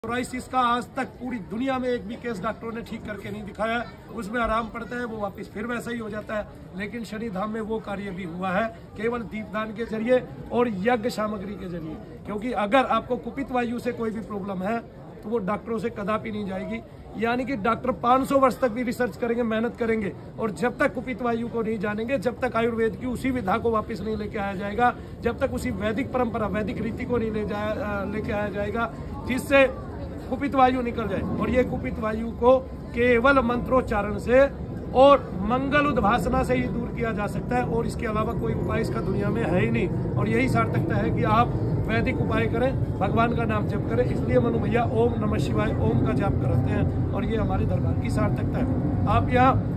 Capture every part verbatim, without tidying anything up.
Psoriasis का आज तक पूरी दुनिया में एक भी केस डॉक्टरों ने ठीक करके नहीं दिखाया है। उसमें आराम पड़ता है, वो वापस फिर वैसा ही हो जाता है। लेकिन शनि धाम में वो कार्य भी हुआ है केवल दीपदान के जरिए और यज्ञ सामग्री के जरिए। क्योंकि अगर आपको कुपित वायु से कोई भी प्रॉब्लम है तो वो डॉक्टरों से कदापि नहीं जाएगी। यानी कि डॉक्टर पाँच सौ वर्ष तक भी रिसर्च करेंगे, मेहनत करेंगे, और जब तक कुपित वायु को नहीं जानेंगे, जब तक आयुर्वेद की उसी विधा को वापस नहीं लेके आया जाएगा, जब तक उसी वैदिक परंपरा वैदिक रीति को नहीं ले जाया लेके आया जाएगा जिससे कुपित वायु निकल जाए। और ये कुपित वायु को केवल मंत्रोच्चारण से और मंगल उद्भासना से ही दूर किया जा सकता है, और इसके अलावा कोई उपाय इसका दुनिया में है ही नहीं। और यही सार्थकता है कि आप वैदिक उपाय करें, भगवान का नाम जप करें। इसलिए मनु भैया ओम नमः शिवाय ओम का जाप कराते हैं, और ये हमारे दरबार की सार्थकता है। आप यहाँ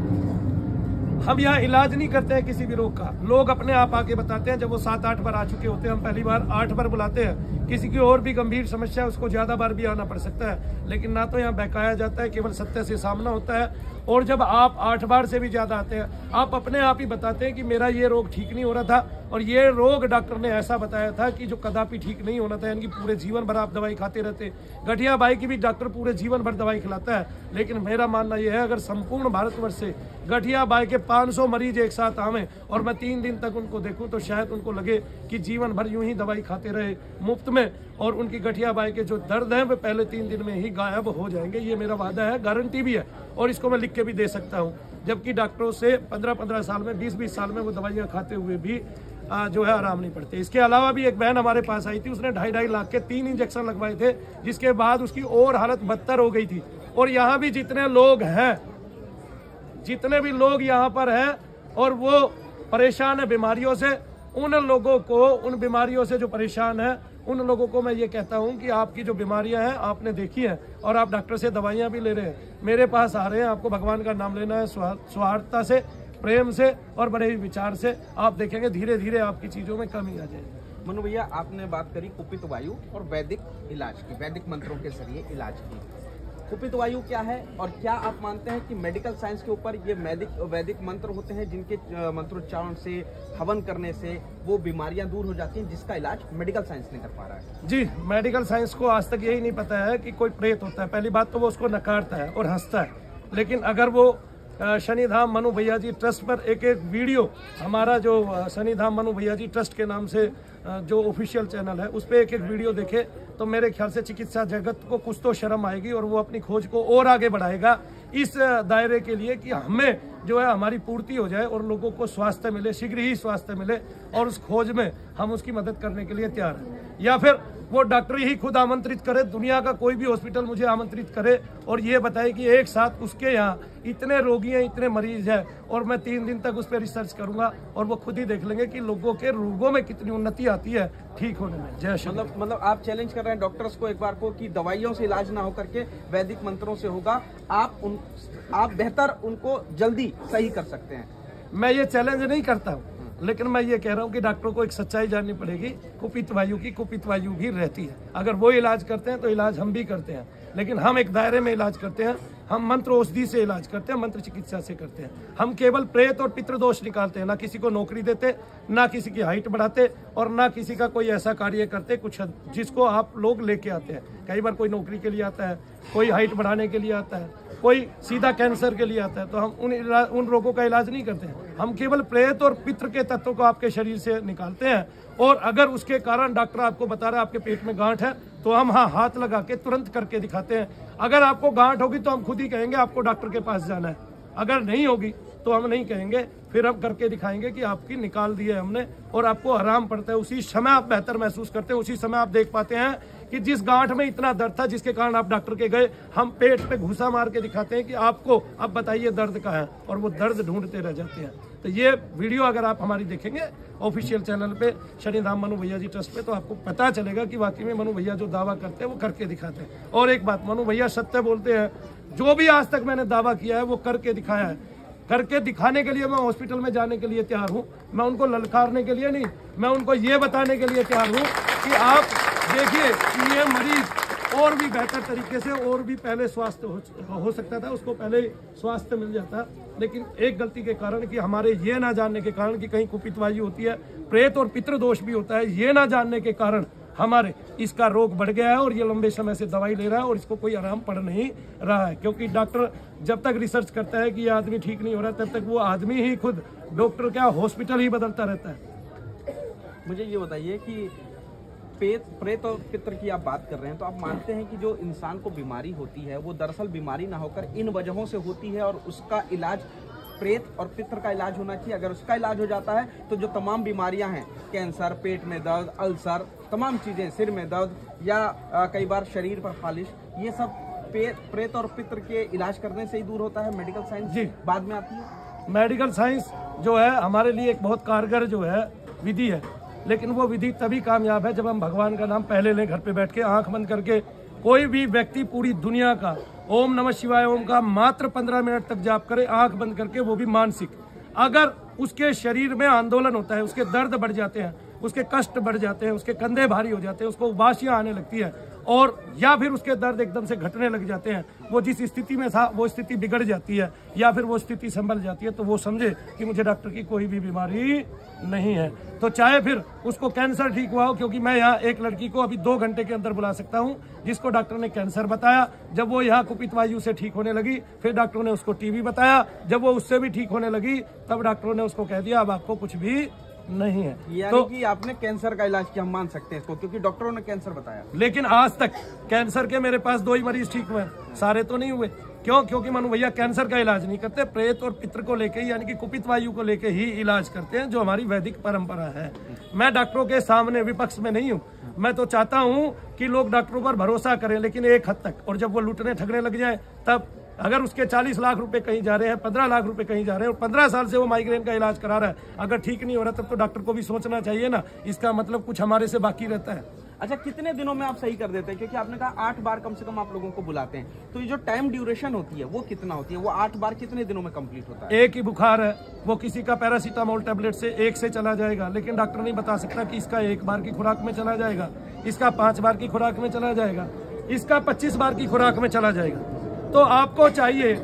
हम यहाँ इलाज नहीं करते हैं किसी भी रोग का, लोग अपने आप आके बताते हैं। जब वो सात आठ बार आ चुके होते हैं, हम पहली बार आठ बार बुलाते हैं। किसी की और भी गंभीर समस्या है, उसको ज्यादा बार भी आना पड़ सकता है, लेकिन ना तो यहाँ बहकाया जाता है, केवल सत्य से सामना होता है। और जब आप आठ बार से भी ज्यादा आते हैं, आप अपने आप ही बताते हैं कि मेरा ये रोग ठीक नहीं हो रहा था, और ये रोग डॉक्टर ने ऐसा बताया था कि जो कदापि ठीक नहीं होना था। यानी कि पूरे जीवन भर आप दवाई खाते रहते। गठिया बाई की भी डॉक्टर पूरे जीवन भर दवाई खिलाता है, लेकिन मेरा मानना यह है अगर संपूर्ण भारतवर्ष से गठिया बाई के पाँच सौ मरीज एक साथ आवे और मैं तीन दिन तक उनको देखूं, तो शायद उनको लगे कि जीवन भर यूं ही दवाई खाते रहे मुफ्त में, और उनकी गठिया बाई के जो दर्द है वे पहले तीन दिन में ही गायब हो जाएंगे। ये मेरा वादा है, गारंटी भी है, और इसको मैं लिख के भी दे सकता हूँ। जबकि डॉक्टरों से पंद्रह पंद्रह साल में बीस बीस साल में वो दवाइयाँ खाते हुए भी आ, जो है आराम नहीं पड़ते। इसके अलावा भी एक बहन हमारे पास आई थी, उसने ढाई ढाई लाख के तीन इंजेक्शन लगवाए थे, जिसके बाद उसकी और हालत बदतर हो गई थी। और यहाँ भी जितने लोग हैं, जितने भी लोग यहाँ पर हैं और वो परेशान है बीमारियों से, उन लोगों को, उन बीमारियों से जो परेशान है, उन लोगों को मैं ये कहता हूँ कि आपकी जो बीमारियां हैं आपने देखी हैं और आप डॉक्टर से दवाइयाँ भी ले रहे हैं, मेरे पास आ रहे हैं, आपको भगवान का नाम लेना है स्वार्थता से, प्रेम से और बड़े ही विचार से। आप देखेंगे धीरे धीरे आपकी चीजों में कमी आ जाएगी। मनु भैया, आपने बात करी कुपित वायु और वैदिक इलाज की, वैदिक मंत्रों के जरिए इलाज की। कुपित वायु क्या है, और क्या आप मानते हैं कि मेडिकल साइंस के ऊपर ये वैदिक वैदिक मंत्र होते हैं जिनके मंत्रोच्चारण से, हवन करने से वो बीमारियां दूर हो जाती हैं, जिसका इलाज मेडिकल साइंस नहीं कर पा रहा है? जी, मेडिकल साइंस को आज तक यही नहीं पता है कि कोई प्रेत होता है। पहली बात तो वो उसको नकारता है और हंसता है। लेकिन अगर वो शनि धाम मनु भैया जी ट्रस्ट पर एक एक वीडियो, हमारा जो शनि धाम मनु भैया जी ट्रस्ट के नाम से जो ऑफिशियल चैनल है, उस पर एक एक वीडियो देखे, तो मेरे ख्याल से चिकित्सा जगत को कुछ तो शर्म आएगी और वो अपनी खोज को और आगे बढ़ाएगा इस दायरे के लिए कि हमें जो है हमारी पूर्ति हो जाए और लोगों को स्वास्थ्य मिले, शीघ्र ही स्वास्थ्य मिले, और उस खोज में हम उसकी मदद करने के लिए तैयार हैं। या फिर वो डॉक्टर ही खुद आमंत्रित करे, दुनिया का कोई भी हॉस्पिटल मुझे आमंत्रित करे और ये बताए कि एक साथ उसके यहाँ इतने रोगी हैं, इतने मरीज हैं, और मैं तीन दिन तक उस पर रिसर्च करूंगा, और वो खुद ही देख लेंगे कि लोगों के रोगों में कितनी उन्नति आती है ठीक होने में। जय श्री। मतलब मतलब आप चैलेंज कर रहे हैं डॉक्टर्स को एक बार को कि दवाइयों से इलाज ना होकर के वैदिक मंत्रों से होगा, आप उन आप बेहतर उनको जल्दी सही कर सकते हैं। मैं ये चैलेंज नहीं करता हूँ, लेकिन मैं ये कह रहा हूँ कि डॉक्टरों को एक सच्चाई जाननी पड़ेगी। कुपित वायु की कुपित वायु भी रहती है। अगर वो इलाज करते हैं तो इलाज हम भी करते हैं, लेकिन हम एक दायरे में इलाज करते हैं। हम मंत्र औषधि से इलाज करते हैं, मंत्र चिकित्सा से करते हैं। हम केवल प्रेत और पितृदोष निकालते हैं, ना किसी को नौकरी देते, ना किसी की हाइट बढ़ाते, और ना किसी का कोई ऐसा कार्य करते कुछ जिसको आप लोग लेके आते हैं। कई बार कोई नौकरी के लिए आता है, कोई हाइट बढ़ाने के लिए आता है, कोई सीधा कैंसर के लिए आता है, तो हम उन उन रोगों का इलाज नहीं करते हैं। हम केवल प्रेत और पितृ के तत्वों को आपके शरीर से निकालते हैं, और अगर उसके कारण डॉक्टर आपको बता रहा है आपके पेट में गांठ है, तो हम हाँ हाथ लगा के तुरंत करके दिखाते हैं। अगर आपको गांठ होगी तो हम खुद ही कहेंगे आपको डॉक्टर के पास जाना है, अगर नहीं होगी तो हम नहीं कहेंगे, फिर हम करके दिखाएंगे कि आपकी निकाल दी है हमने, और आपको आराम पड़ता है। उसी समय आप बेहतर महसूस करते हैं, उसी समय आप देख पाते हैं कि जिस गांठ में इतना दर्द था जिसके कारण आप डॉक्टर के गए, हम पेट पे घुसा मार के दिखाते हैं कि आपको अब बताइए दर्द कहाँ है, और वो दर्द ढूंढते रह जाते हैं। तो ये वीडियो अगर आप हमारी देखेंगे ऑफिशियल चैनल पे शनि धाम मनु भैया जी ट्रस्ट पे, तो आपको पता चलेगा कि वाकई में मनु भैया जो दावा करते हैं वो करके दिखाते हैं। और एक बात, मनु भैया सत्य बोलते हैं। जो भी आज तक मैंने दावा किया है वो करके दिखाया है। करके दिखाने के लिए मैं हॉस्पिटल में जाने के लिए तैयार हूँ। मैं उनको ललकारने के लिए नहीं, मैं उनको ये बताने के लिए तैयार हूँ कि आप देखिए कि ये मरीज और भी बेहतर तरीके से, और भी पहले स्वास्थ्य हो, हो सकता था, उसको पहले स्वास्थ्य मिल जाता। लेकिन एक गलती के कारण कि हमारे ये ना जानने के कारण कि कहीं कुपित वायु होती है, प्रेत और पितृदोष भी होता है, ये ना जानने के कारण हमारे इसका रोग बढ़ गया है और ये लंबे समय से दवाई ले रहा है और इसको कोई आराम पड़ नहीं रहा है, क्योंकि डॉक्टर जब तक रिसर्च करता है कि ये आदमी ठीक नहीं हो रहा तब तक वो आदमी ही खुद डॉक्टर क्या हॉस्पिटल ही बदलता रहता है। मुझे ये बताइए कि प्रेत प्रेत और पित्र की आप बात कर रहे हैं, तो आप मानते हैं कि जो इंसान को बीमारी होती है वो दरअसल बीमारी ना होकर इन वजहों से होती है और उसका इलाज प्रेत और पित्र का इलाज होना चाहिए? अगर उसका इलाज हो जाता है तो जो तमाम बीमारियां हैं, कैंसर, पेट में दर्द, अल्सर, तमाम चीजें, सिर में दर्द या आ, कई बार शरीर पर खालिश, ये सब प्रेत और पित्र के इलाज करने से ही दूर होता है। मेडिकल साइंस जी बाद में आती है। मेडिकल साइंस जो है हमारे लिए एक बहुत कारगर जो है विधि है, लेकिन वो विधि तभी कामयाब है जब हम भगवान का नाम पहले लें, घर पे बैठ के आंख बंद करके। कोई भी व्यक्ति पूरी दुनिया का ओम नमः शिवाय ओम का मात्र पंद्रह मिनट तक जाप करे आंख बंद करके, वो भी मानसिक। अगर उसके शरीर में आंदोलन होता है, उसके दर्द बढ़ जाते हैं, उसके कष्ट बढ़ जाते हैं, उसके कंधे भारी हो जाते हैं, उसको उबासियां आने लगती है और या फिर उसके दर्द एकदम से घटने लग जाते हैं, वो जिस स्थिति में था वो स्थिति बिगड़ जाती है या फिर वो स्थिति संभल जाती है, तो वो समझे कि मुझे डॉक्टर की कोई भी बीमारी नहीं है। तो चाहे फिर उसको कैंसर ठीक हुआ हो, क्योंकि मैं यहाँ एक लड़की को अभी दो घंटे के अंदर बुला सकता हूँ जिसको डॉक्टर ने कैंसर बताया। जब वो यहाँ कुपित वायु से ठीक होने लगी, फिर डॉक्टरों ने उसको टीबी बताया। जब वो उससे भी ठीक होने लगी तब डॉक्टरों ने उसको कह दिया अब आपको कुछ भी नहीं है। यानी तो कि आपने कैंसर का इलाज किया, हम मान सकते हैं इसको, क्योंकि डॉक्टरों ने कैंसर बताया। लेकिन आज तक कैंसर के मेरे पास दो ही मरीज ठीक हुए, सारे तो नहीं हुए। क्यों? क्योंकि मनु भैया कैंसर का इलाज नहीं करते, प्रेत और पित्र को लेके यानी कि कुपित वायु को लेके ही इलाज करते हैं, जो हमारी वैदिक परंपरा है। मैं डॉक्टरों के सामने विपक्ष में नहीं हूँ। मैं तो चाहता हूँ कि लोग डॉक्टरों पर भरोसा करें, लेकिन एक हद तक, और जब वो लूटने ठगने लग जाए तब। अगर उसके चालीस लाख रुपए कहीं जा रहे हैं, पंद्रह लाख रुपए कहीं जा रहे हैं और पंद्रह साल से वो माइग्रेन का इलाज करा रहा है, अगर ठीक नहीं हो रहा तब तो डॉक्टर को भी सोचना चाहिए ना, इसका मतलब कुछ हमारे से बाकी रहता है। अच्छा, कितने दिनों में आप सही कर देते हैं? क्योंकि आपने कहा आठ बार कम से कम आप लोगों को बुलाते हैं, तो ये जो टाइम ड्यूरेशन होती है वो कितना होती है? वो आठ बार कितने दिनों में कंप्लीट होता है? एक ही बुखार है, वो किसी का पैरासीटामोल टेबलेट से एक से चला जाएगा, लेकिन डॉक्टर नहीं बता सकता कि इसका एक बार की खुराक में चला जाएगा, इसका पांच बार की खुराक में चला जाएगा, इसका पच्चीस बार की खुराक में चला जाएगा। तो आपको चाहिए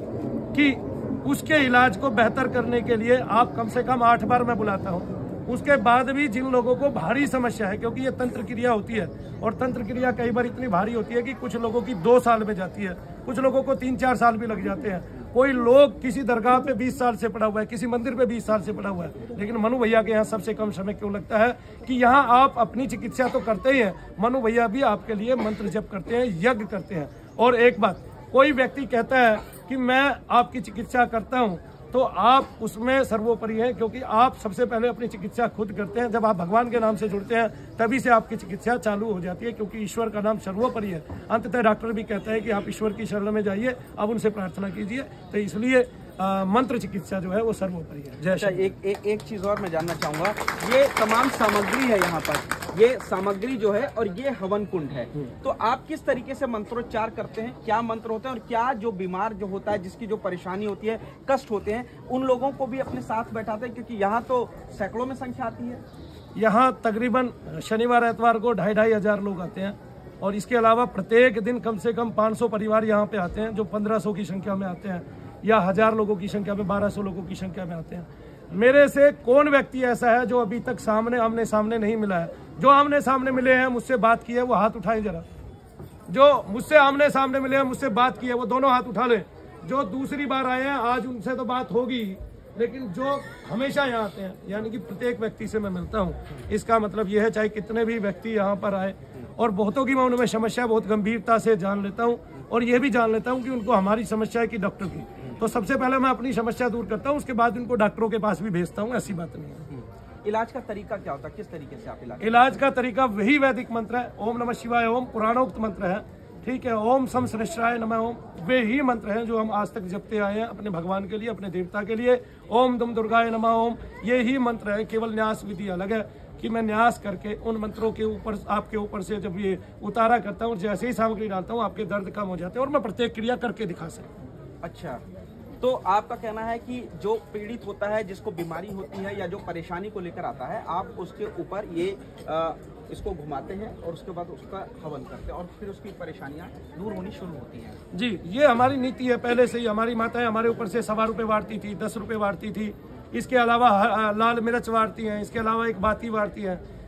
कि उसके इलाज को बेहतर करने के लिए आप कम से कम आठ बार मैं बुलाता हूँ। उसके बाद भी जिन लोगों को भारी समस्या है, क्योंकि ये तंत्र क्रिया होती है और तंत्र क्रिया कई बार इतनी भारी होती है कि कुछ लोगों की दो साल में जाती है, कुछ लोगों को तीन चार साल भी लग जाते हैं। कोई लोग किसी दरगाह पे बीस साल से पड़ा हुआ है, किसी मंदिर पे बीस साल से पड़ा हुआ है, लेकिन मनु भैया के यहाँ सबसे कम समय क्यों लगता है कि यहाँ आप अपनी चिकित्सा तो करते ही हैं, मनु भैया भी आपके लिए मंत्र जप करते हैं, यज्ञ करते हैं। और एक बात, कोई व्यक्ति कहता है कि मैं आपकी चिकित्सा करता हूं, तो आप उसमें सर्वोपरि हैं, क्योंकि आप सबसे पहले अपनी चिकित्सा खुद करते हैं। जब आप भगवान के नाम से जुड़ते हैं तभी से आपकी चिकित्सा चालू हो जाती है, क्योंकि ईश्वर का नाम सर्वोपरि है। अंततः डॉक्टर भी कहता है कि आप ईश्वर की शरण में जाइए, अब उनसे प्रार्थना कीजिए। तो इसलिए आ, मंत्र चिकित्सा जो है वो सर्वोपरि है। जय अच्छा, एक एक एक चीज और मैं जानना चाहूंगा, ये तमाम सामग्री है यहाँ पर, ये सामग्री जो है और ये हवन कुंड है, तो आप किस तरीके से मंत्रोच्चार करते हैं? क्या मंत्र होते हैं और क्या जो बीमार जो होता है, जिसकी जो परेशानी होती है, कष्ट होते हैं, उन लोगों को भी अपने साथ बैठाते हैं? क्योंकि यहाँ तो सैकड़ों में संख्या आती है। यहाँ तकरीबन शनिवार एतवार को ढाई ढाई हजार लोग आते हैं और इसके अलावा प्रत्येक दिन कम से कम पाँच सौ परिवार यहाँ पे आते हैं, जो पंद्रह सौ की संख्या में आते हैं या हजार लोगों की संख्या में, बारह सौ लोगों की संख्या में आते हैं। मेरे से कौन व्यक्ति ऐसा है जो अभी तक सामने आमने सामने नहीं मिला है? जो आमने सामने मिले हैं, मुझसे बात की है, वो हाथ उठाएं जरा। जो मुझसे आमने सामने मिले हैं, मुझसे बात की है, वो दोनों हाथ उठा लें। जो दूसरी बार आए हैं, आज उनसे तो बात होगी, लेकिन जो हमेशा यहाँ आते हैं, यानी कि प्रत्येक व्यक्ति से मैं मिलता हूँ, इसका मतलब यह है चाहे कितने भी व्यक्ति यहाँ पर आए, और बहुतों की मैं उनमें समस्या बहुत गंभीरता से जान लेता हूँ और यह भी जान लेता हूँ कि उनको हमारी समस्या है कि डॉक्टर की। तो सबसे पहले मैं अपनी समस्या दूर करता हूँ, उसके बाद उनको डॉक्टरों के पास भी भेजता हूँ, ऐसी बात नहीं है। इलाज का तरीका क्या होता है? किस तरीके से आप इलाज? इलाज का तरीका वही वैदिक मंत्र है, ओम नमः शिवाय ओम, पुराणोक्त मंत्र है, ठीक है। ओम सम सहस्राय नमः ओम, वे ही मंत्र हैं जो हम आज तक जपते आए हैं अपने भगवान के लिए, अपने देवता के लिए। ओम दम दुर्गाय नमः ओम, ये ही मंत्र है। केवल न्यास विधि अलग है कि मैं न्यास करके उन मंत्रों के ऊपर, आपके ऊपर से जब ये उतारा करता हूँ, जैसे ही सामग्री डालता हूँ, आपके दर्द कम हो जाते हैं और मैं प्रत्येक क्रिया करके दिखा सकता। अच्छा, तो आपका कहना है कि जो पीड़ित होता है, जिसको बीमारी होती है या जो परेशानी को लेकर आता है, आप उसके ऊपर ये आ, इसको घुमाते हैं और उसके बाद उसका हवन करते हैं और फिर उसकी परेशानियां दूर होनी शुरू होती हैं। जी, ये हमारी नीति है पहले से ही। हमारी माताएं हमारे ऊपर से सवा रुपये वारती थी, दस रुपये वारती थी, इसके अलावा लाल मिर्च वारती हैं, इसके अलावा एक बाती वारती हैं।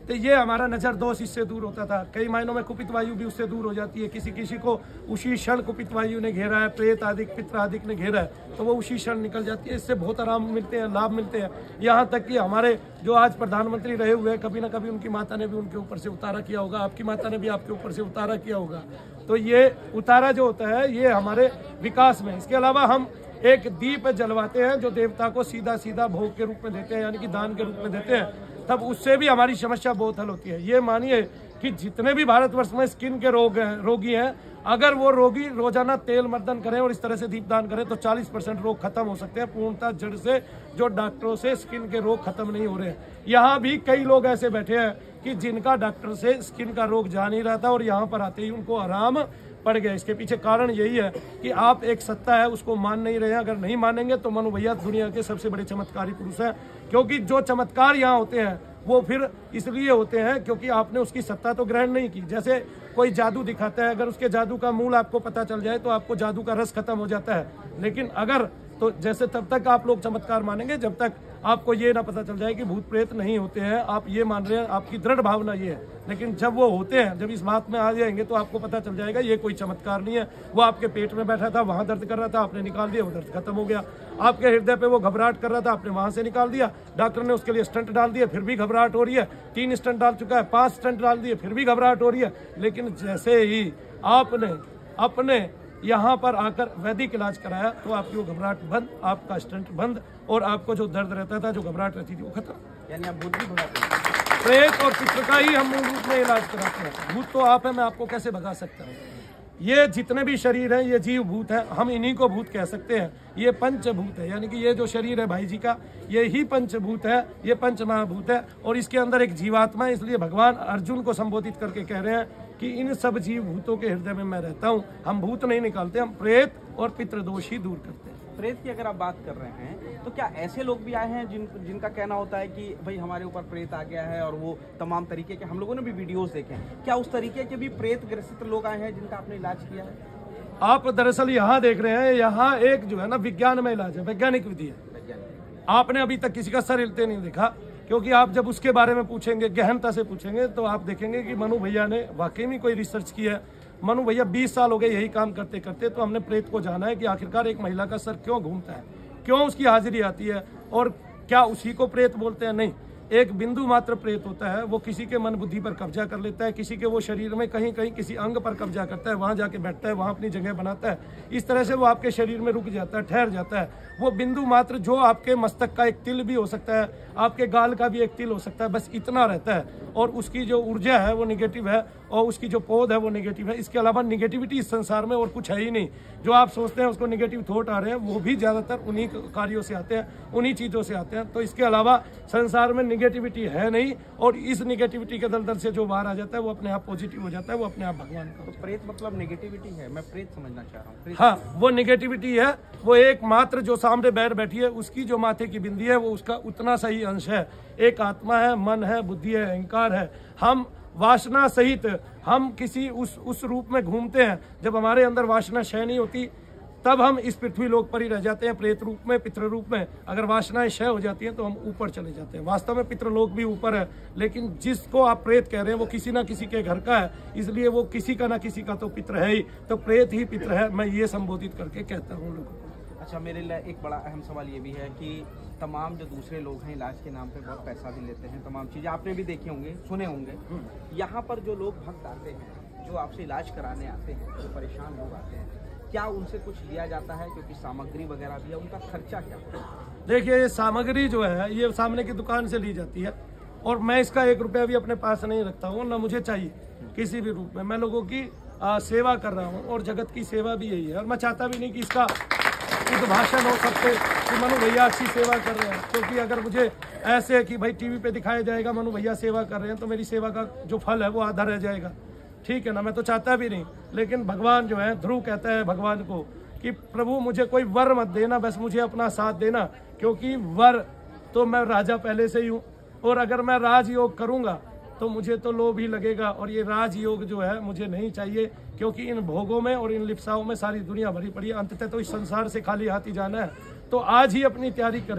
तो ये हमारा नज़र दोष इससे दूर होता था। कई मायनों में कुपित वायु भी उससे दूर हो जाती है। किसी किसी को उसी क्षण कुपित वायु ने घेरा है, प्रेत आदिक पित्र आदिक ने घेरा है, तो वो उसी क्षण निकल जाती है। इससे बहुत आराम मिलते हैं, लाभ मिलते हैं। यहाँ तक कि हमारे जो आज प्रधानमंत्री रहे हुए हैं, कभी ना कभी उनकी माता ने भी उनके ऊपर से उतारा किया होगा, आपकी माता ने भी आपके ऊपर से उतारा किया होगा। तो ये उतारा जो होता है ये हमारे विकास में। इसके अलावा हम एक दीप जलवाते हैं जो देवता को सीधा सीधा भोग के रूप में देते हैं, यानी कि दान के रूप में देते हैं, तब उससे भी हमारी समस्या बहुत हल होती है। ये मानिए कि जितने भी भारतवर्ष में स्किन के रोग हैं, रोगी हैं, अगर वो रोगी रोजाना तेल मर्दन करें और इस तरह से दीपदान करें तो चालीस परसेंट रोग खत्म हो सकते हैं पूर्णतः जड़ से, जो डॉक्टरों से स्किन के रोग खत्म नहीं हो रहे हैं। यहाँ भी कई लोग ऐसे बैठे हैं कि जिनका डॉक्टर से स्किन का रोग जा नहीं रहा था और यहाँ पर आते ही उनको आराम पड़ गया। इसके पीछे कारण यही है कि आप एक सत्ता है उसको मान नहीं रहे हैं। अगर नहीं मानेंगे तो मनु भैया दुनिया के सबसे बड़े चमत्कारी पुरुष हैं, क्योंकि जो चमत्कार यहाँ होते हैं वो फिर इसलिए होते हैं क्योंकि आपने उसकी सत्ता तो ग्रहण नहीं की। जैसे कोई जादू दिखाता है, अगर उसके जादू का मूल आपको पता चल जाए तो आपको जादू का रस खत्म हो जाता है। लेकिन अगर तो जैसे तब तक आप लोग चमत्कार मानेंगे जब तक आपको ये ना पता चल जाए कि भूत प्रेत नहीं होते हैं। आप ये मान रहे हैं, आपकी दृढ़ भावना ये है, लेकिन जब वो होते हैं, जब इस बात में आ जाएंगे तो आपको पता चल जाएगा ये कोई चमत्कार नहीं है। वो आपके पेट में बैठा था, वहां दर्द कर रहा था, आपने निकाल दिया, वो दर्द खत्म हो गया। आपके हृदय पे वो घबराहट कर रहा था, आपने वहां से निकाल दिया, डॉक्टर ने उसके लिए स्टंट डाल दिया, फिर भी घबराहट हो रही है। तीन स्टंट डाल चुका है, पांच स्टंट डाल दिए, फिर भी घबराहट हो रही है। लेकिन जैसे ही आपने अपने यहाँ पर आकर वैदिक इलाज कराया तो आपकी वो घबराहट बंद, आपका स्टंट बंद, और आपको जो दर्द रहता था, जो घबराहट रहती थी, वो खत्म। यानी आप भूत भी भगाते हैं? प्रेत और पितृ का ही हम मूल रूप में इलाज कराते हैं। भूत तो आप है, मैं आपको कैसे भगा सकता हूँ? ये जितने भी शरीर हैं ये जीव भूत है, हम इन्हीं को भूत कह सकते हैं। ये पंचभूत है, यानी कि ये जो शरीर है भाई जी का, ये ही पंचभूत है, ये पंच महाभूत है, और इसके अंदर एक जीवात्मा है। इसलिए भगवान अर्जुन को संबोधित करके कह रहे हैं कि इन सब जीव भूतों के हृदय में मैं रहता हूँ। हम भूत नहीं निकालते, हम प्रेत और पितृदोष ही दूर करते हैं। प्रेत की अगर आप बात कर रहे हैं तो क्या ऐसे लोग भी आए हैं जिन जिनका कहना होता है कि भाई हमारे ऊपर प्रेत आ गया है, और वो तमाम तरीके के, हम लोगों ने भी वीडियोस देखे हैं, क्या उस तरीके के भी प्रेत ग्रसित लोग आए हैं जिनका आपने इलाज किया है? आप दरअसल यहाँ देख रहे हैं, यहाँ एक जो है ना विज्ञान में इलाज है, वैज्ञानिक विधि है। आपने अभी तक किसी का सर हिलते नहीं देखा, क्योंकि आप जब उसके बारे में पूछेंगे, गहनता से पूछेंगे, तो आप देखेंगे कि मनु भैया ने वाकई में कोई रिसर्च की है। मनु भैया बीस साल हो गए यही काम करते करते, तो हमने प्रेत को जाना है कि आखिरकार एक महिला का सर क्यों घूमता है, क्यों उसकी हाजिरी आती है, और क्या उसी को प्रेत बोलते हैं? नहीं, एक बिंदु मात्र प्रेत होता है, वो किसी के मन बुद्धि पर कब्जा कर लेता है, किसी के वो शरीर में कहीं कहीं किसी अंग पर कब्जा करता है, वहां जाके बैठता है, वहां अपनी जगह बनाता है। इस तरह से वो आपके शरीर में रुक जाता है, ठहर जाता है। वो बिंदु मात्र जो आपके मस्तक का एक तिल भी हो सकता है, आपके गाल का भी एक तिल हो सकता है, बस इतना रहता है, और उसकी जो ऊर्जा है वो निगेटिव है, और उसकी जो पौध है वो निगेटिव है। इसके अलावा निगेटिविटी इस संसार में और कुछ है ही नहीं। जो आप सोचते हैं उसको निगेटिव थॉट आ रहे हैं, वो भी ज्यादातर उन्हीं कार्यों से आते हैं, उन्हीं चीजों से आते हैं। तो इसके अलावा संसार में निगेटिविटी है नहीं, और इस निगेटिविटी के दलदल से जो बाहर आ जाता है वो अपने आप पॉजिटिव हो जाता है, वो अपने आप भगवान का। तो प्रेत मतलब नेगेटिविटी है, मैं प्रेत समझना चाह रहा हूँ। हाँ, वो निगेटिविटी है, वो एक मात्र जो सामने बैठ बैठी है उसकी जो माथे की बिंदी है वो उसका उतना सही अंश है। एक आत्मा है, मन है, बुद्धि है, अहंकार है। हम वासना सहित हम किसी उस उस रूप में घूमते हैं। जब हमारे अंदर वासना क्षय नहीं होती तब हम इस पृथ्वी लोक पर ही रह जाते हैं, प्रेत रूप में, पितृ रूप में। अगर वासनाएं क्षय हो जाती हैं तो हम ऊपर चले जाते हैं। वास्तव में पितृलोक भी ऊपर है, लेकिन जिसको आप प्रेत कह रहे हैं वो किसी ना किसी के घर का है, इसलिए वो किसी का ना किसी का तो पितृ है ही, तो प्रेत ही पितृ है। मैं ये संबोधित करके कहता हूँ लोगों को। अच्छा, मेरे लिए एक बड़ा अहम सवाल ये भी है कि तमाम जो दूसरे लोग हैं इलाज के नाम पे बहुत पैसा भी लेते हैं, तमाम चीज़ें आपने भी देखी होंगे, सुने होंगे। यहाँ पर जो लोग भक्त आते हैं, जो आपसे इलाज कराने आते हैं, जो परेशान लोग आते हैं, क्या उनसे कुछ लिया जाता है? क्योंकि सामग्री वगैरह भी है, उनका खर्चा क्या है? देखिए, ये सामग्री जो है ये सामने की दुकान से ली जाती है, और मैं इसका एक रुपया भी अपने पास नहीं रखता हूँ, ना मुझे चाहिए किसी भी रूप में। मैं लोगों की आ, सेवा कर रहा हूँ, और जगत की सेवा भी यही है। और मैं चाहता भी नहीं कि इसका उद्भाषण हो सकते कि मनु भैया अच्छी सेवा कर रहे हैं, क्योंकि अगर मुझे ऐसे कि भाई टीवी पे दिखाया जाएगा मनु भैया सेवा कर रहे हैं, तो मेरी सेवा का जो फल है वो आधा रह जाएगा। ठीक है ना, मैं तो चाहता भी नहीं। लेकिन भगवान जो है, ध्रुव कहता है भगवान को कि प्रभु मुझे कोई वर मत देना, बस मुझे अपना साथ देना, क्योंकि वर तो मैं राजा पहले से ही हूँ, और अगर मैं राजयोग करूँगा तो मुझे तो लोभ ही लगेगा, और ये राजयोग जो है मुझे नहीं चाहिए, क्योंकि इन भोगों में और इन लिप्साओं में सारी दुनिया भरी पड़ी है। अंततः तो इस संसार से खाली हाथ ही जाना है। तो आज ही अपनी तैयारी करें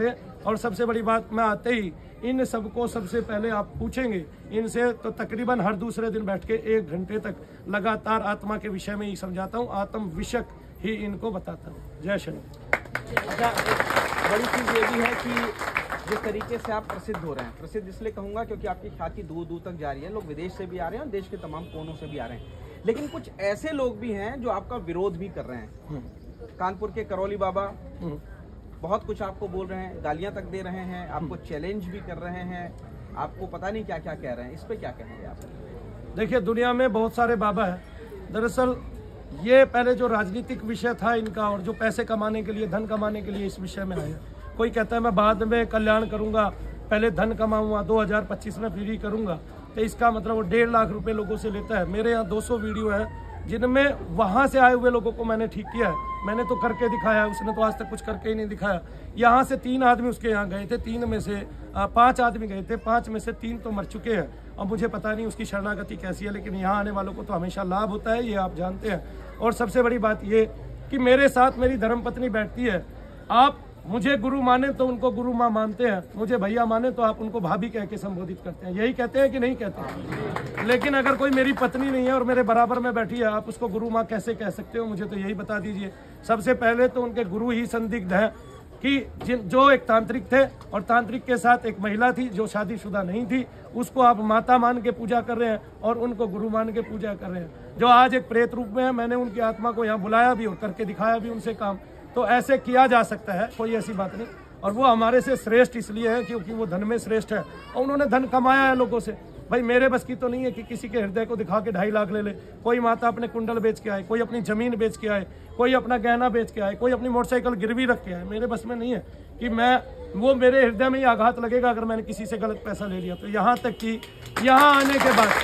और सबसे बड़ी बात, मैं आते ही इन सबको सबसे पहले आप पूछेंगे इनसे तो तकरीबन हर दूसरे दिन बैठ के एक घंटे तक लगातार आत्मा के विषय में ही समझाता हूँ, आत्म विषयक ही इनको बताता हूँ। जय शनि। अच्छा, एक बड़ी चीज ये भी है कि जिस तरीके से आप प्रसिद्ध हो रहे हैं, प्रसिद्ध इसलिए कहूंगा क्योंकि आपकी ख्याति दूर दूर तक जा रही है, लोग विदेश से भी आ रहे हैं और देश के तमाम कोनों से भी आ रहे हैं, लेकिन कुछ ऐसे लोग भी हैं जो आपका विरोध भी कर रहे हैं। कानपुर के करौली बाबा बहुत कुछ आपको बोल रहे हैं, गालियां तक दे रहे हैं, आपको चैलेंज भी कर रहे हैं, आपको पता नहीं क्या क्या कह रहे हैं, इस पे क्या कहेंगे आप? देखिए, दुनिया में बहुत सारे बाबा हैं। दरअसल ये पहले जो राजनीतिक विषय था इनका और जो पैसे कमाने के लिए, धन कमाने के लिए इस विषय में आया। कोई कहता है मैं बाद में कल्याण करूंगा, पहले धन कमाऊंगा, दो हजार पच्चीस में फ्री करूंगा, तो इसका मतलब वो डेढ़ लाख रुपए लोगों से लेता है। मेरे यहाँ दो सौ वीडियो है जिनमें वहां से आए हुए लोगों को मैंने ठीक किया है, मैंने तो करके दिखाया है, उसने तो आज तक कुछ करके ही नहीं दिखाया। यहाँ से तीन आदमी उसके यहाँ गए थे, तीन में से पांच आदमी गए थे, पांच में से तीन तो मर चुके हैं। अब मुझे पता नहीं उसकी शरणागति कैसी है, लेकिन यहाँ आने वालों को तो हमेशा लाभ होता है, ये आप जानते हैं। और सबसे बड़ी बात ये कि मेरे साथ मेरी धर्मपत्नी बैठती है। आप मुझे गुरु माने तो उनको गुरु माँ मानते हैं, मुझे भैया माने तो आप उनको भाभी कह के संबोधित करते हैं, यही कहते हैं कि नहीं कहते हैं? लेकिन अगर कोई मेरी पत्नी नहीं है और मेरे बराबर में बैठी है, आप उसको गुरु माँ कैसे कह सकते हो? मुझे तो यही बता दीजिए। सबसे पहले तो उनके गुरु ही संदिग्ध हैं कि जिन जो एक तांत्रिक थे और तांत्रिक के साथ एक महिला थी जो शादीशुदा नहीं थी, उसको आप माता मान के पूजा कर रहे हैं और उनको गुरु मान के पूजा कर रहे हैं, जो आज एक प्रेत रूप में है। मैंने उनकी आत्मा को यहाँ बुलाया भी और करके दिखाया भी उनसे काम, तो ऐसे किया जा सकता है, कोई ऐसी बात नहीं। और वो हमारे से श्रेष्ठ इसलिए है क्योंकि वो धन में श्रेष्ठ है और उन्होंने धन कमाया है लोगों से। भाई मेरे बस की तो नहीं है कि किसी के हृदय को दिखा के ढाई लाख ले ले। कोई माता अपने कुंडल बेच के आए, कोई अपनी जमीन बेच के आए, कोई अपना गहना बेच के आए, कोई अपनी मोटरसाइकिल गिरवी रख के आए। मेरे बस में नहीं है कि मैं, वो मेरे हृदय में ही आघात लगेगा अगर मैंने किसी से गलत पैसा ले लिया। तो यहाँ तक कि यहाँ आने के बाद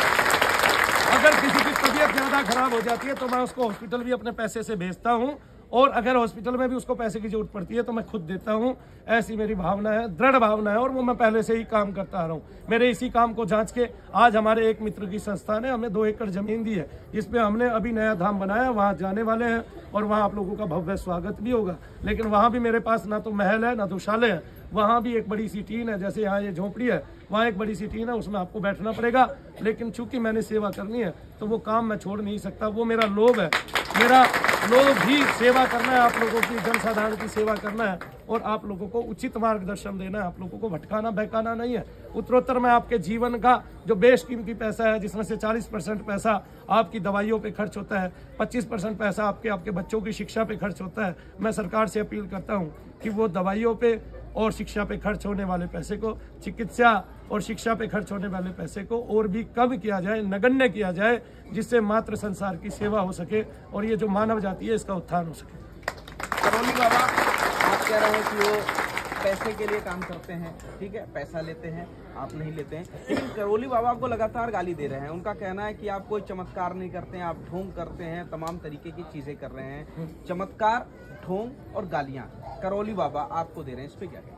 अगर किसी की तबीयत ज्यादा खराब हो जाती है तो मैं उसको हॉस्पिटल भी अपने पैसे से भेजता हूँ, और अगर हॉस्पिटल में भी उसको पैसे की जरूरत पड़ती है तो मैं खुद देता हूँ। ऐसी मेरी भावना है, दृढ़ भावना है, और वो मैं पहले से ही काम करता आ रहा हूँ। मेरे इसी काम को जांच के आज हमारे एक मित्र की संस्था ने हमें दो एकड़ जमीन दी है, जिसपे हमने अभी नया धाम बनाया, वहाँ जाने वाले हैं और वहाँ आप लोगों का भव्य स्वागत भी होगा। लेकिन वहाँ भी मेरे पास ना तो महल है ना तो शाले है, वहाँ भी एक बड़ी सी टीन है। जैसे यहाँ ये झोपड़ी है, वहाँ एक बड़ी सी टीन है, उसमें आपको बैठना पड़ेगा। लेकिन चूंकि मैंने सेवा करनी है तो वो काम मैं छोड़ नहीं सकता। वो मेरा लोभ है, मेरा लोभ ही सेवा करना है, आप लोगों की जनसाधारण की सेवा करना है और आप लोगों को उचित मार्गदर्शन देना है, आप लोगों को भटकाना बहकाना नहीं है। उत्तरोत्तर में आपके जीवन का जो बेशकीमती पैसा है, जिसमें से चालीस परसेंट पैसा आपकी दवाइयों पे खर्च होता है, पच्चीस परसेंट पैसा आपके आपके बच्चों की शिक्षा पे खर्च होता है, मैं सरकार से अपील करता हूँ कि वो दवाइयों पे और शिक्षा पे खर्च होने वाले पैसे को, चिकित्सा और शिक्षा पे खर्च होने वाले पैसे को और भी कम किया जाए, नगण्य किया जाए, जिससे मात्र संसार की सेवा हो सके और ये जो मानव जाति है इसका उत्थान हो सके। करौली बाबा, आप कह रहे हैं कि वो पैसे के लिए काम करते हैं, ठीक है, पैसा लेते हैं, आप नहीं लेते हैं, लेकिन करौली बाबा आपको लगातार गाली दे रहे हैं। उनका कहना है कि आप कोई चमत्कार नहीं करते हैं, आप ढोंग करते हैं, तमाम तरीके की चीजें कर रहे हैं। चमत्कार, ढोंग और गालियां करौली बाबा आपको दे रहे हैं, इस पे क्या कहें?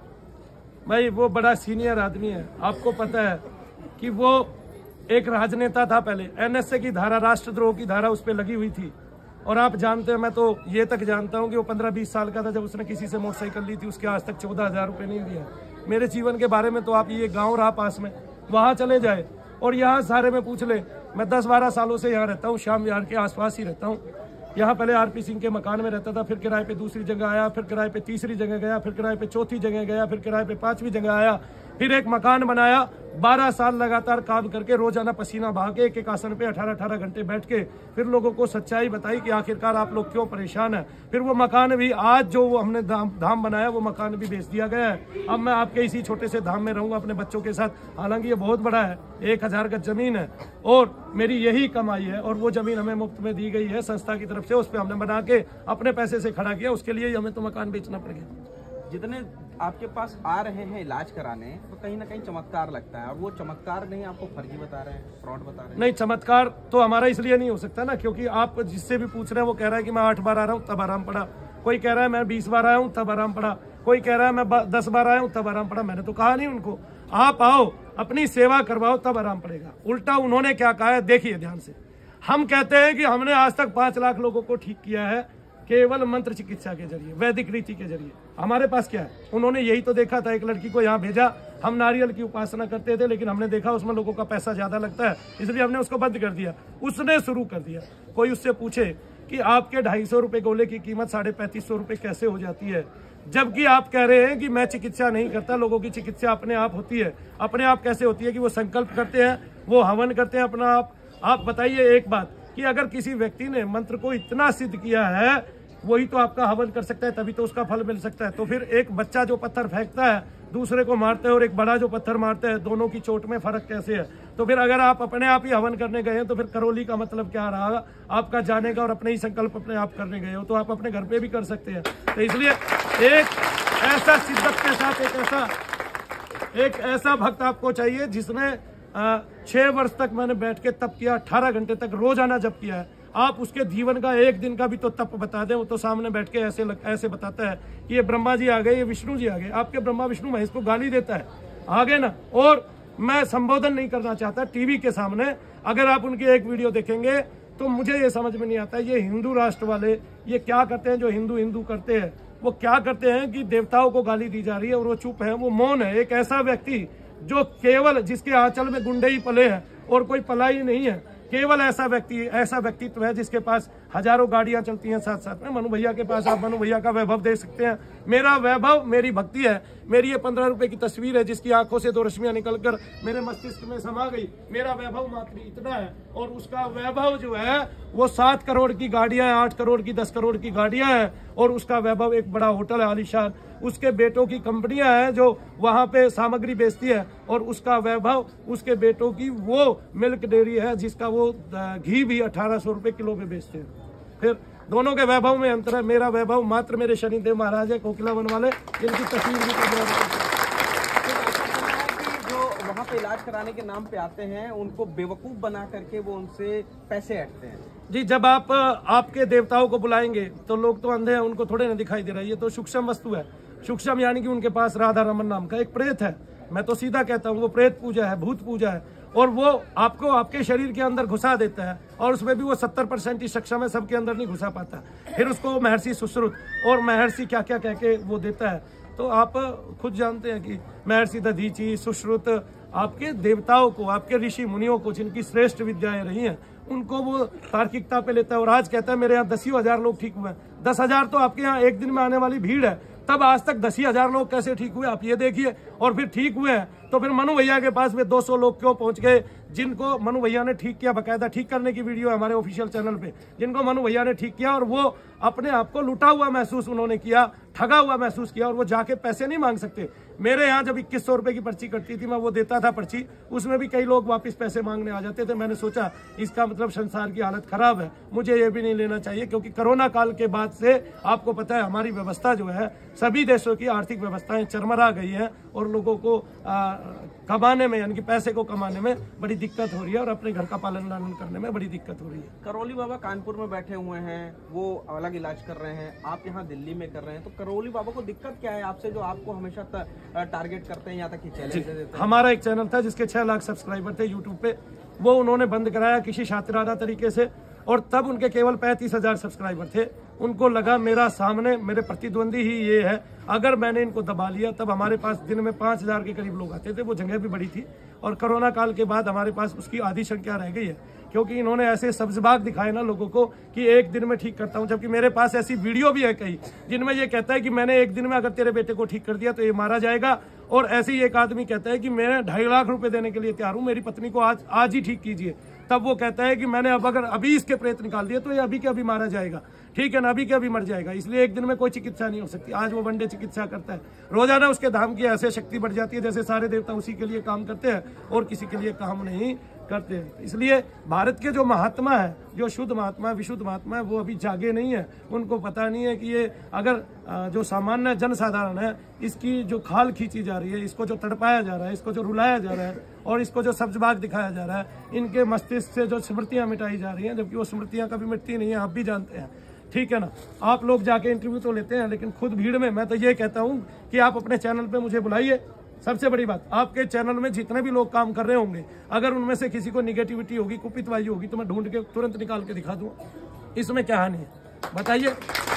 भाई वो बड़ा सीनियर आदमी है, आपको पता है कि वो एक राजनेता था। पहले एनएसए की धारा, राष्ट्रद्रोह की धारा उस पर लगी हुई थी, और आप जानते हैं, मैं तो ये तक जानता हूँ कि वो पंद्रह बीस साल का था जब उसने किसी से मोटरसाइकिल ली थी, उसके आज तक चौदह हजार रुपये नहीं दिया। मेरे जीवन के बारे में तो आप ये गाँव रहा पास में, वहाँ चले जाए और यहाँ सारे में पूछ ले। मैं दस बारह सालों से यहाँ रहता हूँ, श्याम विहार के आसपास ही रहता हूँ। यहाँ पहले आरपी सिंह के मकान में रहता था, फिर किराए पे दूसरी जगह आया, फिर किराए पे तीसरी जगह गया, फिर किराए पे चौथी जगह गया, फिर किराए पे पांचवी जगह आया, फिर एक मकान बनाया। बारह साल लगातार काम करके, रोजाना पसीना बहा के, एक एक आसन पे अठारह अठारह घंटे बैठ के फिर लोगों को सच्चाई बताई कि आखिरकार आप लोग क्यों परेशान हैं। फिर वो मकान भी, आज जो वो हमने धाम धाम बनाया, वो मकान भी बेच दिया गया है। अब मैं आपके इसी छोटे से धाम में रहूंगा अपने बच्चों के साथ। हालांकि ये बहुत बड़ा है, एक हजार गज जमीन है और मेरी यही कमाई है, और वो जमीन हमें मुफ्त में दी गई है संस्था की तरफ से। उस पर हमने बना के अपने पैसे से खड़ा किया, उसके लिए हमें तो मकान बेचना पड़ गया। जितने आपके पास आ रहे हैं इलाज कराने, तो कहीं ना कहीं चमत्कार लगता है, और वो चमत्कार नहीं आपको फर्जी बता रहे हैं, फ्रॉड बता रहे हैं। नहीं, चमत्कार तो हमारा इसलिए नहीं हो सकता ना, क्योंकि आप जिससे भी पूछ रहे हैं वो कह रहा है कि मैं आठ बार आ रहा हूँ तब आराम पड़ा, कोई कह रहा है मैं बीस बार आया हूँ तब आराम पड़ा, कोई कह रहा है मैं दस बार आया हूँ तब आराम पड़ा। मैंने तो कहा नहीं उनको, आप आओ, अपनी सेवा करवाओ, तब आराम पड़ेगा। उल्टा उन्होंने क्या कहा है, देखिए ध्यान से। हम कहते हैं कि हमने आज तक पांच लाख लोगों को ठीक किया है, केवल मंत्र चिकित्सा के जरिए, वैदिक रीति के जरिए। हमारे पास क्या है, उन्होंने यही तो देखा था, एक लड़की को यहाँ भेजा, हम नारियल की उपासना करते थे, लेकिन हमने देखा उसमें लोगों का पैसा ज्यादा लगता है, इसलिए हमने उसको बंद कर दिया। उसने शुरू कर दिया। कोई उससे पूछे कि आपके ढाई सौ रुपए गोले की कीमत साढ़े पैंतीस सौ रुपए कैसे हो जाती है, जबकि आप कह रहे हैं कि मैं चिकित्सा नहीं करता, लोगों की चिकित्सा अपने आप होती है। अपने आप कैसे होती है कि वो संकल्प करते हैं, वो हवन करते हैं अपना आप। आप बताइए एक बात कि अगर किसी व्यक्ति ने मंत्र को इतना सिद्ध किया है, वही तो आपका हवन कर सकता है, तभी तो उसका फल मिल सकता है। तो फिर एक बच्चा जो पत्थर फेंकता है, दूसरे को मारता है, और एक बड़ा जो पत्थर मारता है, दोनों की चोट में फर्क कैसे है? तो फिर अगर आप अपने आप ही हवन करने गए हैं, तो फिर करौली का मतलब क्या रहा आपका जाने का, और अपने ही संकल्प अपने आप करने गए हो, तो आप अपने घर पे भी कर सकते हैं। तो इसलिए एक ऐसा शिद्दत के साथ एक ऐसा एक ऐसा भक्त आपको चाहिए जिसने छह वर्ष तक मैंने बैठ के तप किया, अठारह घंटे तक रोजाना जप किया है। आप उसके जीवन का एक दिन का भी तो तप बता दें, वो तो सामने बैठ के ऐसे लग, ऐसे बताता है कि ये ब्रह्मा जी आ गए, ये विष्णु जी आ गए। आपके ब्रह्मा विष्णु महेश को गाली देता है, आगे ना। और मैं संबोधन नहीं करना चाहता टीवी के सामने, अगर आप उनकी एक वीडियो देखेंगे तो मुझे ये समझ में नहीं आता, ये हिंदू राष्ट्र वाले ये क्या करते हैं, जो हिंदू हिंदू करते हैं, वो क्या करते हैं कि देवताओं को गाली दी जा रही है और वो चुप है, वो मौन है। एक ऐसा व्यक्ति जो केवल जिसके आंचल में गुंडे ही पले हैं और कोई पला ही नहीं है, केवल ऐसा व्यक्ति ऐसा व्यक्तित्व है जिसके पास हजारों गाड़ियां चलती हैं साथ साथ में। मनु भैया के पास आप मनु भैया का वैभव देख सकते हैं। मेरा वैभव मेरी भक्ति है। मेरी ये पंद्रह रुपए की तस्वीर है जिसकी आंखों से दो रश्मियां निकलकर मेरे मस्तिष्क में समा गई। मेरा वैभव मात्र इतना है, और उसका वैभव जो है वो सात करोड़ की गाड़ियां हैं, आठ करोड़ की, दस करोड़ की गाड़ियां हैं, और उसका वैभव एक बड़ा होटल है आलीशान। उसके बेटों की कंपनियां हैं जो वहां पे सामग्री बेचती है, और उसका वैभव उसके बेटों की वो मिल्क डेयरी है जिसका वो घी भी अठारह सौ रुपए किलो में बेचते हैं। फिर दोनों के वैभव में अंतर है। मेरा वैभव मात्र मेरे शनिदेव महाराज है, कोकिला वन वाले, जिनकी तस्वीर भी जो वहाँ पे इलाज कराने के नाम पे आते हैं, उनको बेवकूफ बना करके वो उनसे पैसे हटते हैं। जी, जब आप आपके देवताओं को बुलाएंगे तो लोग तो अंधे हैं, उनको थोड़े ना दिखाई दे रहा है। ये तो सूक्ष्म वस्तु है। सूक्ष्म यानी कि उनके पास राधा रमन नाम का एक प्रेत है। मैं तो सीधा कहता हूँ वो प्रेत पूजा है, भूत पूजा है, और वो आपको आपके शरीर के अंदर घुसा देता है, और उसमें भी वो सत्तर परसेंट ही सक्षम है, सबके अंदर नहीं घुसा पाता। फिर उसको महर्षि सुश्रुत और महर्षि क्या क्या कह के वो देता है। तो आप खुद जानते हैं कि महर्षि दधीची, सुश्रुत, आपके देवताओं को, आपके ऋषि मुनियों को, जिनकी श्रेष्ठ विद्याएं रही हैं, उनको वो तार्किकता पे लेता है। और आज कहता है मेरे यहाँ दस ही हजार लोग ठीक हुए हैं। दस हजार तो आपके यहाँ एक दिन में आने वाली भीड़ है, तब आज तक दस ही हजार लोग कैसे ठीक हुए आप ये देखिए। और फिर ठीक हुए हैं तो फिर मनु भैया के पास में दो सौ लोग क्यों पहुंच गए, जिनको मनु भैया ने ठीक किया। बकायदा ठीक करने की वीडियो है हमारे ऑफिशियल चैनल पे, जिनको मनु भैया ने ठीक किया, और वो अपने आप को लुटा हुआ महसूस उन्होंने किया, ठगा हुआ महसूस किया, और वो जाके पैसे नहीं मांग सकते। मेरे यहाँ जब इक्कीस सौ रुपए की पर्ची कटती थी, मैं वो देता था पर्ची, उसमें भी कई लोग वापस पैसे मांगने आ जाते थे। मैंने सोचा इसका मतलब संसार की हालत खराब है, मुझे ये भी नहीं लेना चाहिए, क्योंकि कोरोना काल के बाद से आपको पता है हमारी व्यवस्था जो है, सभी देशों की आर्थिक व्यवस्थाएं चरमरा गई है, और लोगों को आ, कमाने में, यानी कि पैसे को कमाने में बड़ी दिक्कत हो रही है, और अपने घर का पालन लालन करने में बड़ी दिक्कत हो रही है। करौली बाबा कानपुर में बैठे हुए हैं, वो अलग इलाज कर रहे हैं, आप यहाँ दिल्ली में कर रहे हैं, तो करौली बाबा को दिक्कत क्या है आपसे, जो आपको हमेशा टारगेट करते हैं, यहाँ तक कि चैलेंज देते हैं? हमारा एक चैनल था जिसके छह लाख सब्सक्राइबर थे यूट्यूब पे, वो उन्होंने बंद कराया किसी शातिराना तरीके से, और तब उनके केवल पैंतीस हजार सब्सक्राइबर थे। उनको लगा मेरा सामने मेरे प्रतिद्वंदी ही ये है, अगर मैंने इनको दबा लिया, तब हमारे पास दिन में पांच हजार के करीब लोग आते थे, वो जगह भी बड़ी थी। और कोरोना काल के बाद हमारे पास उसकी आधी संख्या रह गई है, क्योंकि इन्होंने ऐसे सब्जबाग दिखाए ना लोगों को कि एक दिन में ठीक करता हूं, जबकि मेरे पास ऐसी वीडियो भी है कई जिनमें ये कहता है कि मैंने एक दिन में अगर तेरे बेटे को ठीक कर दिया तो ये मारा जाएगा। और ऐसे ही एक आदमी कहता है कि मैं ढाई लाख रुपए देने के लिए तैयार हूं, मेरी पत्नी को आज आज ही ठीक कीजिए। तब वो कहता है कि मैंने अब अगर अभी इसके प्रेत निकाल दिए तो ये अभी के अभी मारा जाएगा, ठीक है ना, अभी के अभी मर जाएगा, इसलिए एक दिन में कोई चिकित्सा नहीं हो सकती। आज वो वनडे चिकित्सा करता है, रोजाना उसके धाम की ऐसे शक्ति बढ़ जाती है जैसे सारे देवता उसी के लिए काम करते हैं और किसी के लिए काम नहीं करते हैं। इसलिए भारत के जो महात्मा है, जो शुद्ध महात्मा है, विशुद्ध महात्मा है, वो अभी जागे नहीं है। उनको पता नहीं है कि ये अगर जो सामान्य जनसाधारण है, इसकी जो खाल खींची जा रही है, इसको जो तड़पाया जा रहा है, इसको जो रुलाया जा रहा है, और इसको जो सब्जबाग दिखाया जा रहा है, इनके मस्तिष्क से जो स्मृतियां मिटाई जा रही हैं, जबकि वो स्मृतियां कभी मिटती नहीं है, आप भी जानते हैं, ठीक है ना। आप लोग जाके इंटरव्यू तो लेते हैं, लेकिन खुद भीड़ में, मैं तो ये कहता हूं कि आप अपने चैनल पे मुझे बुलाइए। सबसे बड़ी बात, आपके चैनल में जितने भी लोग काम कर रहे होंगे, अगर उनमें से किसी को निगेटिविटी होगी, कुपितवाई होगी, तो मैं ढूंढ के तुरंत निकाल के दिखा दूंगा। इसमें क्या हानि है बताइए।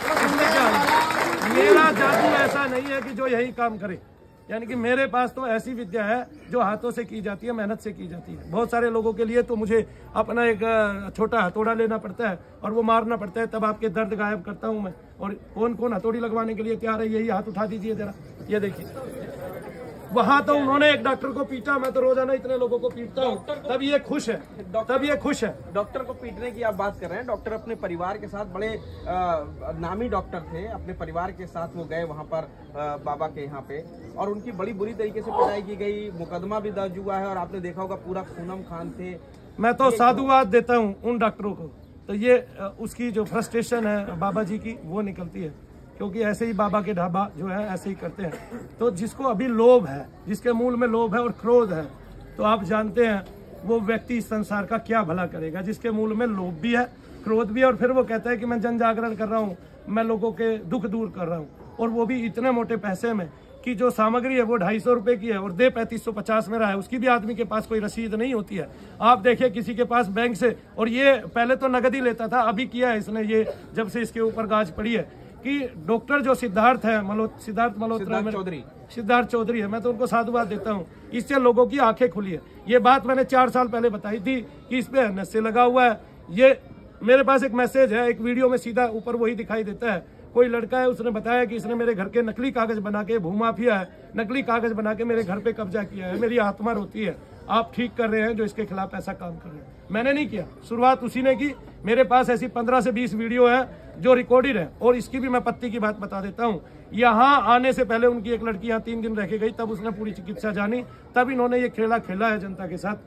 मेरा जादू ऐसा नहीं है कि जो यही काम करे, यानी कि मेरे पास तो ऐसी विद्या है जो हाथों से की जाती है, मेहनत से की जाती है। बहुत सारे लोगों के लिए तो मुझे अपना एक छोटा हथौड़ा लेना पड़ता है और वो मारना पड़ता है, तब आपके दर्द गायब करता हूं मैं। और कौन कौन हथौड़ी लगवाने के लिए तैयार है, यही हाथ उठा दीजिए जरा, ये देखिए। वहां तो उन्होंने एक डॉक्टर को पीटा, मैं तो रोजाना इतने लोगों को पीटता हूँ, तब ये खुश है, तब ये खुश है। डॉक्टर को पीटने की आप बात कर रहे हैं, डॉक्टर अपने परिवार के साथ, बड़े आ, नामी डॉक्टर थे, अपने परिवार के साथ वो गए वहां पर आ, बाबा के यहाँ पे, और उनकी बड़ी बुरी तरीके से पिटाई की गई, मुकदमा भी दर्ज हुआ है, और आपने देखा होगा पूरा खूनम खान थे। मैं तो साधुवाद देता हूँ उन डॉक्टरों को, तो ये उसकी जो फ्रस्ट्रेशन है बाबा जी की वो निकलती है, क्योंकि ऐसे ही बाबा के ढाबा जो है ऐसे ही करते हैं। तो जिसको अभी लोभ है, जिसके मूल में लोभ है और क्रोध है, तो आप जानते हैं वो व्यक्ति इस संसार का क्या भला करेगा, जिसके मूल में लोभ भी है, क्रोध भी है, और फिर वो कहता है कि मैं जन जागरण कर रहा हूँ, मैं लोगों के दुख दूर कर रहा हूँ, और वो भी इतने मोटे पैसे में कि जो सामग्री है वो ढाई सौ रुपए की है और दे पैंतीस सौ पचास में रहा है, उसकी भी आदमी के पास कोई रसीद नहीं होती है। आप देखिए किसी के पास बैंक से, और ये पहले तो नगद ही लेता था, अभी किया है इसने ये जब से इसके ऊपर गाज पड़ी है कि डॉक्टर जो सिद्धार्थ है मलो सिद्धार्थ मल्होत्रा चौधरी सिद्धार्थ चौधरी है, मैं तो उनको साधुवाद देता हूँ, इससे लोगों की आंखें खुली है। ये बात मैंने चार साल पहले बताई थी कि इस पे नशे लगा हुआ है। ये मेरे पास एक मैसेज है, एक वीडियो में सीधा ऊपर वही दिखाई देता है। कोई लड़का है, उसने बताया कि इसने मेरे घर के नकली कागज बना के, भूमाफिया है, नकली कागज बना के मेरे घर पे कब्जा किया है, मेरी आत्मा रोती है। आप ठीक कर रहे हैं जो इसके खिलाफ ऐसा काम कर रहे हैं, मैंने नहीं किया, शुरुआत उसी ने की। मेरे पास ऐसी पंद्रह से बीस वीडियो है जो रिकॉर्डेड है, और इसकी भी मैं पत्ती की बात बता देता हूँ। यहाँ आने से पहले उनकी एक लड़की यहाँ तीन दिन रह के गई, तब उसने पूरी चिकित्सा जानी, तब इन्होंने ये खेला खेला है जनता के साथ।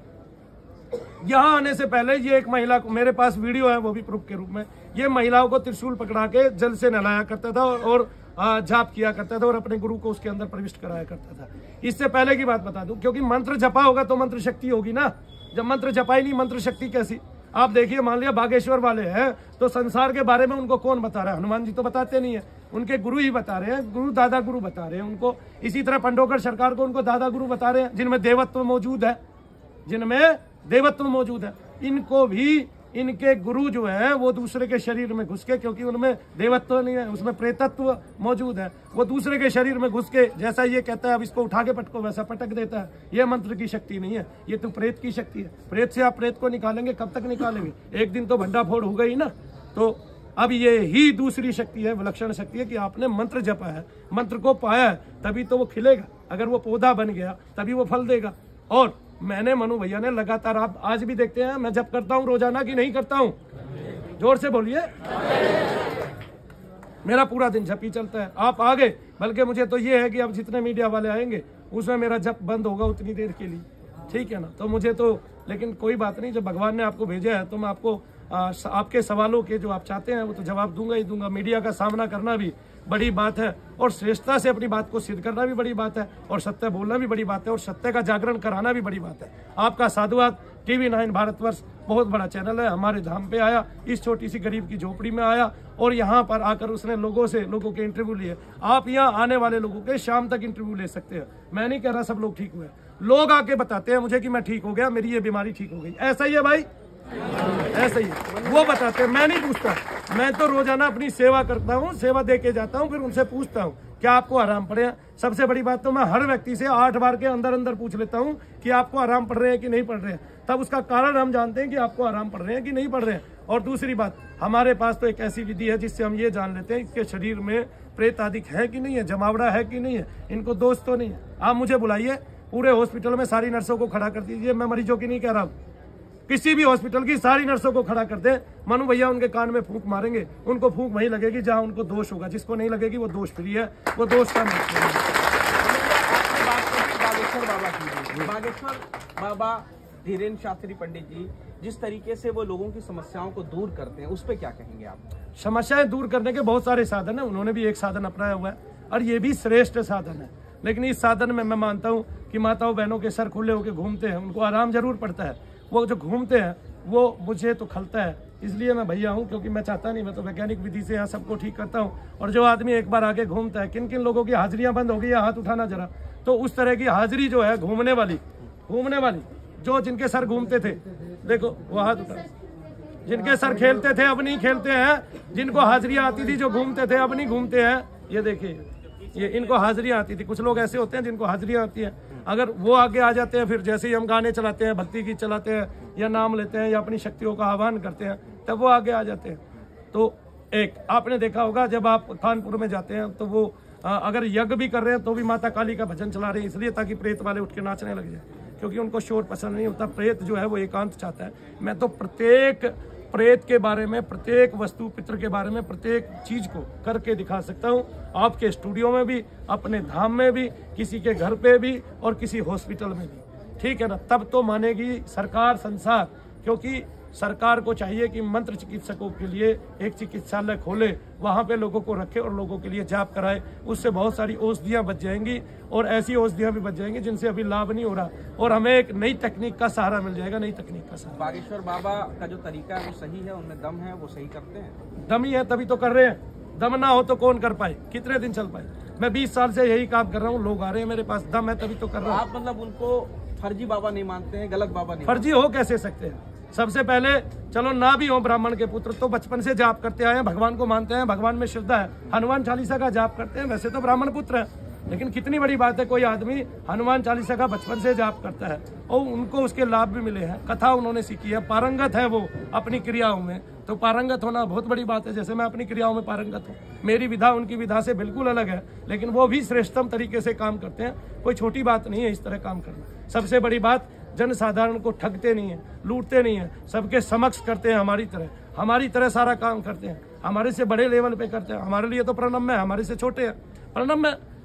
यहाँ आने से पहले ये एक महिला को, मेरे पास वीडियो है वो भी प्रूफ के रूप में, ये महिलाओं को त्रिशूल पकड़ा के जल से नहलाया करता था और जाप किया करता था और अपने गुरु को उसके अंदर प्रविष्ट कराया करता था। इससे पहले की बात बता दूं, क्योंकि मंत्र जपा होगा तो मंत्र शक्ति होगी ना, जब मंत्र जपा ही नहीं मंत्र शक्ति कैसी। आप देखिए, मान लिया बागेश्वर वाले हैं तो संसार के बारे में उनको कौन बता रहा है? हनुमान जी तो बताते नहीं है, उनके गुरु ही बता रहे हैं, गुरु दादा गुरु बता रहे हैं उनको। इसी तरह पंडोकर सरकार को उनको दादा गुरु बता रहे हैं, जिनमें देवत्व मौजूद है, जिनमें देवत्व मौजूद है। इनको भी इनके गुरु जो है वो दूसरे के शरीर में घुस के, क्योंकि उनमें देवत्व नहीं है, उसमें प्रेतत्व मौजूद है, वो दूसरे के शरीर में घुस के, जैसा ये कहता है अब इसको उठा के पटको, वैसा पटक देता है। ये मंत्र की शक्ति नहीं है, ये तो प्रेत की शक्ति है। प्रेत से आप प्रेत को निकालेंगे, कब तक निकालेंगे? एक दिन तो भंडा फोड़ हो गई ना। तो अब ये ही दूसरी शक्ति है, विलक्षण शक्ति है कि आपने मंत्र जपा है, मंत्र को पाया है, तभी तो वो खिलेगा। अगर वो पौधा बन गया तभी वो फल देगा। और मैंने, मनु भैया ने लगातार, आप आज भी देखते हैं मैं जप करता हूं रोजाना कि नहीं करता हूं? जोर से बोलिए। मेरा पूरा दिन जप ही चलता है। आप आ गए, बल्कि मुझे तो ये है कि अब जितने मीडिया वाले आएंगे उसमें मेरा जप बंद होगा उतनी देर के लिए, ठीक है ना? तो मुझे तो, लेकिन कोई बात नहीं, जब भगवान ने आपको भेजा है तो मैं आपको आ, आपके सवालों के जो आप चाहते हैं वो तो जवाब दूंगा ही दूंगा। मीडिया का सामना करना भी बड़ी बात है, और श्रेष्ठता से अपनी बात को सिद्ध करना भी बड़ी बात है, और सत्य बोलना भी बड़ी बात है, और सत्य का जागरण कराना भी बड़ी बात है। आपका साधुवाद। टीवी नाइन भारतवर्ष बहुत बड़ा चैनल है, हमारे धाम पे आया, इस छोटी सी गरीब की झोपड़ी में आया, और यहाँ पर आकर उसने लोगों से, लोगों के इंटरव्यू लिए। आप यहाँ आने वाले लोगों के शाम तक इंटरव्यू ले सकते हैं। मैं नहीं कह रहा सब लोग ठीक हुए, लोग आके बताते हैं मुझे कि मैं ठीक हो गया, मेरी ये बीमारी ठीक हो गई। ऐसा ही है भाई, ऐसा ही है, वो बताते हैं, मैं नहीं पूछता। मैं तो रोजाना अपनी सेवा करता हूँ, सेवा दे के जाता हूँ, फिर उनसे पूछता हूँ क्या आपको आराम पड़े हैं। सबसे बड़ी बात तो मैं हर व्यक्ति से आठ बार के अंदर अंदर पूछ लेता हूँ कि आपको आराम पड़ रहे हैं कि नहीं पड़ रहे हैं, तब उसका कारण हम जानते हैं कि आपको आराम पड़ रहे हैं कि नहीं पड़ रहे हैं। और दूसरी बात, हमारे पास तो एक ऐसी विधि है जिससे हम ये जान लेते हैं इसके शरीर में प्रेत आदि है कि नहीं है, जमावड़ा है कि नहीं है, इनको दोष तो नहीं है। आप मुझे बुलाइए, पूरे हॉस्पिटल में सारी नर्सों को खड़ा कर दीजिए, मैं मरीजों की नहीं कह रहा हूँ, किसी भी हॉस्पिटल की सारी नर्सों को खड़ा कर दे, मनु भैया उनके कान में फूंक मारेंगे, उनको फूंक वहीं लगेगी जहां उनको दोष होगा, जिसको नहीं लगेगी वो दोष फ्री है, वो दोष का नहीं। बागेश्वर बाबा की, बागेश्वर बाबा धीरेन्द्र शास्त्री पंडित जी जिस तरीके से वो लोगों की समस्याओं को दूर करते हैं, उस पर क्या कहेंगे आप? समस्याएं दूर करने के बहुत सारे साधन है, उन्होंने भी एक साधन अपनाया हुआ है और ये भी श्रेष्ठ साधन है। लेकिन इस साधन में मैं मानता हूँ कि माताओं बहनों के सर खुले होकर घूमते हैं, उनको आराम जरूर पड़ता है, वो जो घूमते हैं वो मुझे तो खलता है, इसलिए मैं भैया हूँ, क्योंकि मैं चाहता नहीं, मैं तो वैज्ञानिक विधि से यहाँ सबको ठीक करता हूँ। और जो आदमी एक बार आगे घूमता है, किन किन लोगों की हाजिरियाँ बंद हो गई है, हाथ उठाना जरा, तो उस तरह की हाजिरी जो है घूमने वाली, घूमने वाली जो जिनके सर घूमते थे, देखो वो हाथ उठा, जिनके सर खेलते थे अब नहीं खेलते हैं, जिनको हाजिरियां आती थी जो घूमते थे अब नहीं घूमते हैं। ये देखिए, ये इनको हाजिरियां आती थी। कुछ लोग ऐसे होते हैं जिनको हाजिरियां आती है, अगर वो आगे आ जाते हैं, फिर जैसे ही हम गाने चलाते हैं, भक्ति गीत चलाते हैं या नाम लेते हैं या अपनी शक्तियों का आह्वान करते हैं, तब वो आगे आ जाते हैं। तो एक आपने देखा होगा जब आप कानपुर में जाते हैं तो वो आ, अगर यज्ञ भी कर रहे हैं तो भी माता काली का भजन चला रहे हैं, इसलिए ताकि प्रेत वाले उठ के नाचने लग जाए, क्योंकि उनको शोर पसंद नहीं होता। प्रेत जो है वो एकांत चाहता है। मैं तो प्रत्येक प्रेत के बारे में, प्रत्येक वस्तु पितृ के बारे में, प्रत्येक चीज को करके दिखा सकता हूँ, आपके स्टूडियो में भी, अपने धाम में भी, किसी के घर पे भी और किसी हॉस्पिटल में भी। ठीक है ना, तब तो मानेगी सरकार, संसार। क्योंकि सरकार को चाहिए कि मंत्र चिकित्सकों के लिए एक चिकित्सालय खोले, वहां पे लोगों को रखे और लोगों के लिए जाप कराए। उससे बहुत सारी औषधियां बच जाएंगी और ऐसी औषधियां भी बच जाएंगी जिनसे अभी लाभ नहीं हो रहा, और हमें एक नई तकनीक का सहारा मिल जाएगा, नई तकनीक का सहारा। बागेश्वर बाबा का जो तरीका है वो सही है, उनमें दम है, वो सही करते हैं। दम ही है तभी तो कर रहे हैं, दम ना हो तो कौन कर पाए, कितने दिन चल पाए। मैं बीस साल से यही काम कर रहा हूँ, लोग आ रहे हैं मेरे पास, दम है तभी तो कर रहा हूँ। आप मतलब उनको फर्जी बाबा नहीं मानते हैं, गलत बाबा नहीं? फर्जी हो कैसे सकते हैं? सबसे पहले चलो ना भी हो ब्राह्मण के पुत्र तो बचपन से जाप करते आए हैं, भगवान को मानते हैं, भगवान में श्रद्धा है, हनुमान चालीसा का जाप करते हैं, वैसे तो ब्राह्मण पुत्र है। लेकिन कितनी बड़ी बात है, कोई आदमी हनुमान चालीसा का बचपन से जाप करता है और उनको उसके लाभ भी मिले हैं, कथा उन्होंने सीखी है, पारंगत है वो अपनी क्रियाओं में। तो पारंगत होना बहुत बड़ी बात है। जैसे मैं अपनी क्रियाओं में पारंगत हूँ, मेरी विधा उनकी विधा से बिल्कुल अलग है, लेकिन वो भी श्रेष्ठतम तरीके से काम करते हैं। कोई छोटी बात नहीं है इस तरह काम करना। सबसे बड़ी बात, जन साधारण को ठगते नहीं है, लूटते नहीं है, सबके समक्ष करते हैं, हमारी तरह हमारी तरह सारा काम करते हैं, हमारे से बड़े लेवल पे करते हैं। हमारे लिए तो प्रणम्य है, हमारे से छोटे हैं। प्रणम्य